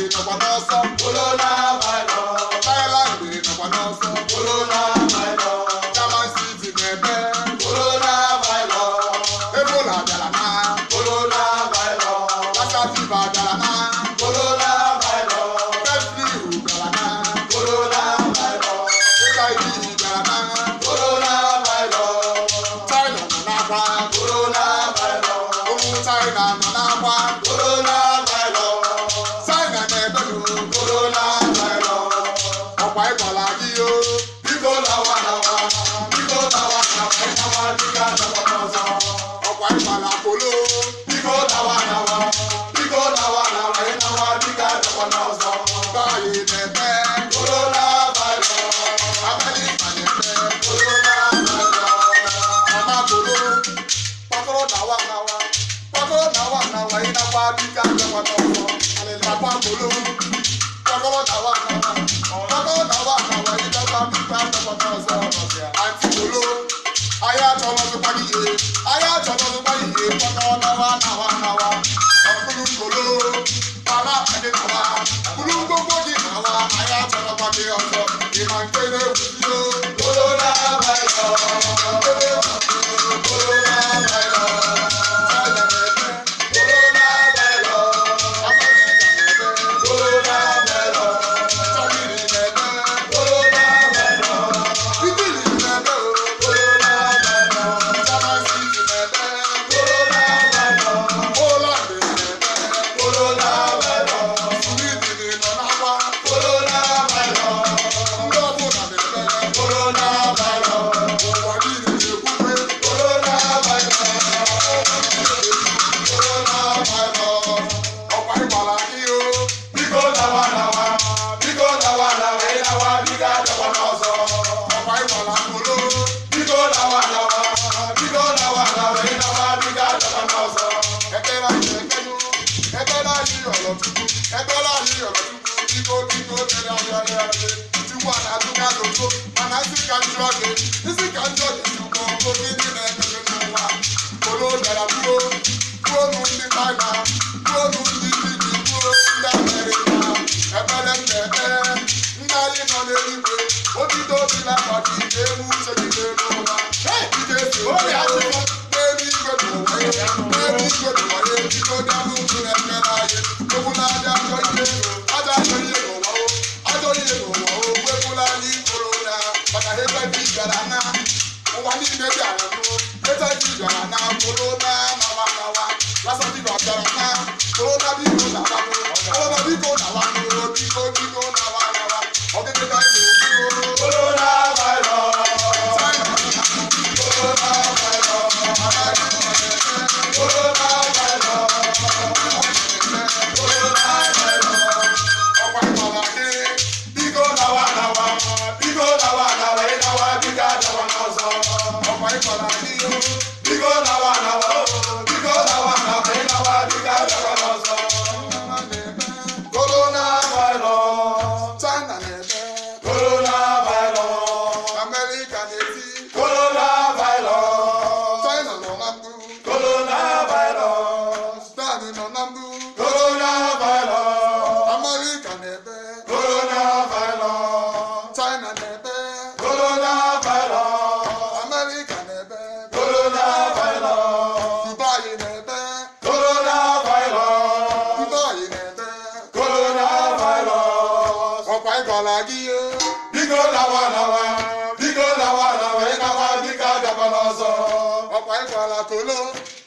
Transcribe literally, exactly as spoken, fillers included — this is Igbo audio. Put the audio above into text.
nọkwa n'ọsọ coronavirus, Thailand nọkwa n'ọsọ coronavirus, German City na-ebe coronavirus, Ebola bịara na coronavirus, Lassa fever bịara na coronavirus, Bird flu bịara na coronavirus, H I V bịara na coronavirus, China nọ n'akwa coronavirus, ụmụ China nọ n'akwa coronavirus, China na-ebelu coronavirus, ọkwa ịkwala gị o biko lawa lawa, biko lawa lawa, ịnawa dịka dọkwa n'ọzọ. ọkwa ịkwala polo Biko lawa lawa, biko lawa lawa, ịnawa dịka dọkwa n'ọzọ. Bayi na-ebe Coronavirus, Amerịka na-ebe coronavirus, mama polo kpakọrọ nawa nawa kpakọrọ nawa nawa ịnakwa dịka ndọkwa n'ọzọ papa polo kpakọrọ nawa nawa kpakọrọ nawa nawa ịnakwa dịka ndọkwa n'ọzọ anti polo anyị achọrọzụkwa ihe anyị achọrọzụkwa ihe kpakọrọ nawa nawa nawa ọkụrụ polo mama adị nawa bụrụ ngwongwo gị nawa anyị achọrọkwa gị ọzọ ị ma nke na-egwuzi o coronavirus, coronavirus, biko lawa lawa, biko lawa lawa, ịnawa dịka dọkwa n'ọzọ. ọkwa ịkwala polo